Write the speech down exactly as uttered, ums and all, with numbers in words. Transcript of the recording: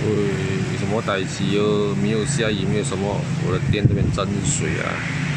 喂，什么代志哦？没有下雨，没有什么，我的店这边沾水啊。